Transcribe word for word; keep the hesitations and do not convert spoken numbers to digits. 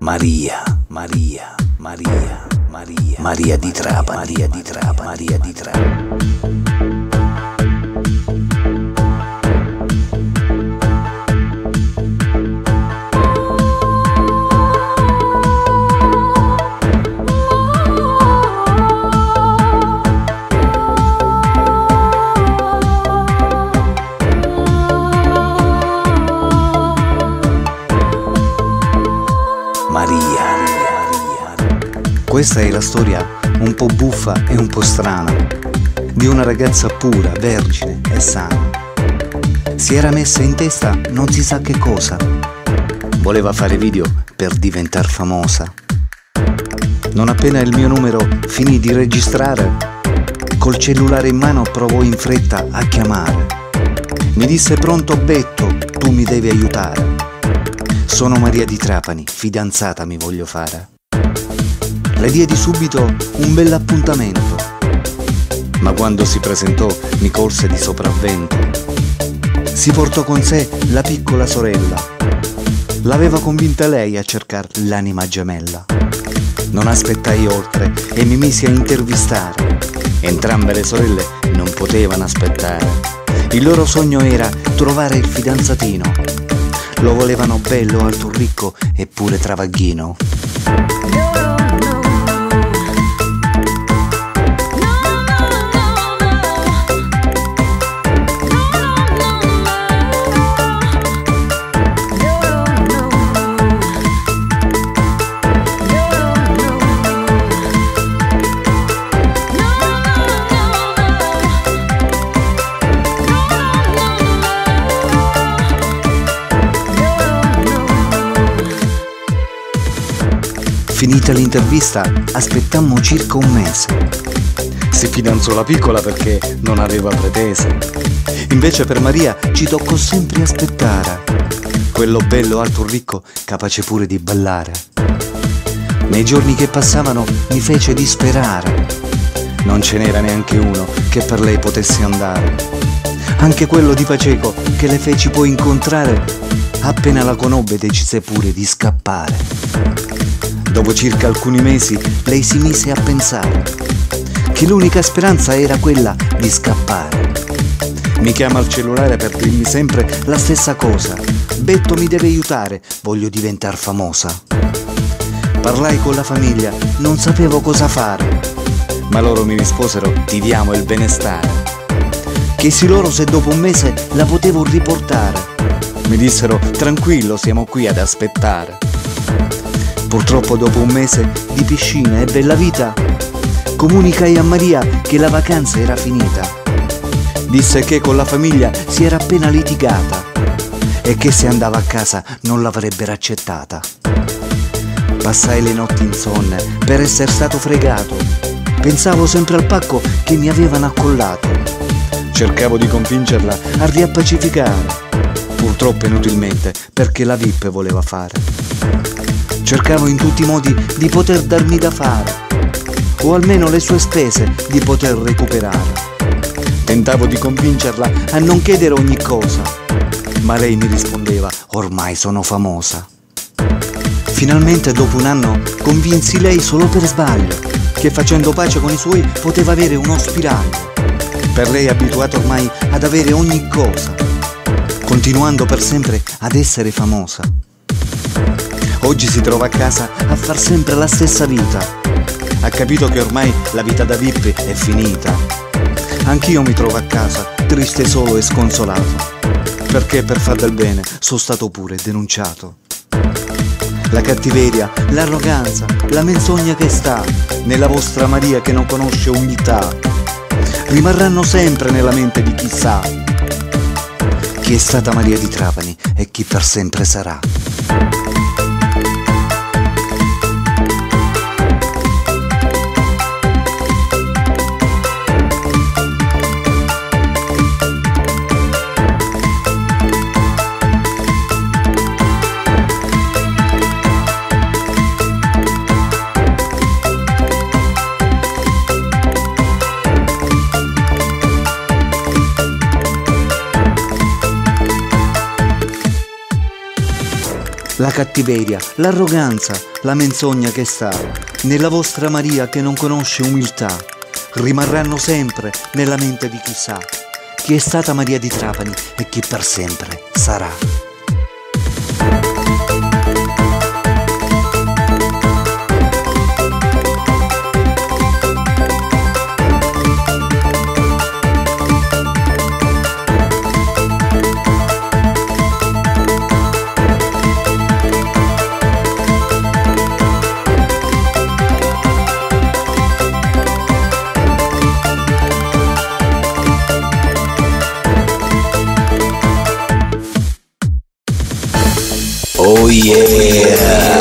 Maria, Maria, Maria, Maria, Maria di Trapani, Maria di Trapani, Maria di Trapani. Questa è la storia un po' buffa e un po' strana di una ragazza pura, vergine e sana. Si era messa in testa non si sa che cosa. Voleva fare video per diventare famosa. Non appena il mio numero finì di registrare, col cellulare in mano provò in fretta a chiamare. Mi disse: pronto Betto, tu mi devi aiutare. Sono Maria di Trapani, fidanzata mi voglio fare. Le diedi subito un bell'appuntamento, ma quando si presentò mi colse di sopravvento. Si portò con sé la piccola sorella, l'aveva convinta lei a cercare l'anima gemella. Non aspettai oltre e mi misi a intervistare. Entrambe le sorelle non potevano aspettare. Il loro sogno era trovare il fidanzatino. Lo volevano bello, alto, ricco e pure travaglino. Finita l'intervista, aspettammo circa un mese. Si fidanzò la piccola perché non aveva pretese. Invece per Maria ci toccò sempre aspettare quello bello, alto, ricco, capace pure di ballare. Nei giorni che passavano mi fece disperare. Non ce n'era neanche uno che per lei potesse andare. Anche quello di Paceco che le feci poi incontrare, appena la conobbe decise pure di scappare. Dopo circa alcuni mesi lei si mise a pensare che l'unica speranza era quella di scappare. Mi chiama al cellulare per dirmi sempre la stessa cosa: Betto, mi deve aiutare, voglio diventare famosa. Parlai con la famiglia, non sapevo cosa fare, ma loro mi risposero: ti diamo il benestare. Chiesi loro se dopo un mese la potevo riportare. Mi dissero: tranquillo, siamo qui ad aspettare. Purtroppo dopo un mese di piscina e bella vita comunicai a Maria che la vacanza era finita. Disse che con la famiglia si era appena litigata e che se andava a casa non l'avrebbero accettata. Passai le notti insonne per essere stato fregato. Pensavo sempre al pacco che mi avevano accollato. Cercavo di convincerla a riappacificare, purtroppo inutilmente, perché la V I P voleva fare. Cercavo in tutti i modi di poter darmi da fare, o almeno le sue spese di poter recuperare. Tentavo di convincerla a non chiedere ogni cosa, ma lei mi rispondeva: ormai sono famosa. Finalmente dopo un anno convinsi lei solo per sbaglio che facendo pace con i suoi poteva avere uno spiraglio. Per lei abituata ormai ad avere ogni cosa, continuando per sempre ad essere famosa. Oggi si trova a casa a far sempre la stessa vita. Ha capito che ormai la vita da V I P è finita. Anch'io mi trovo a casa, triste, solo e sconsolato, perché per far del bene sono stato pure denunciato. La cattiveria, l'arroganza, la menzogna che sta nella vostra Maria che non conosce umiltà rimarranno sempre nella mente di chi sa chi è stata Maria di Trapani e chi per sempre sarà. la cattiveria, l'arroganza, la menzogna che sta nella vostra Maria che non conosce umiltà, rimarranno sempre nella mente di chi sa chi è stata Maria di Trapani e chi per sempre sarà. Oh yeah!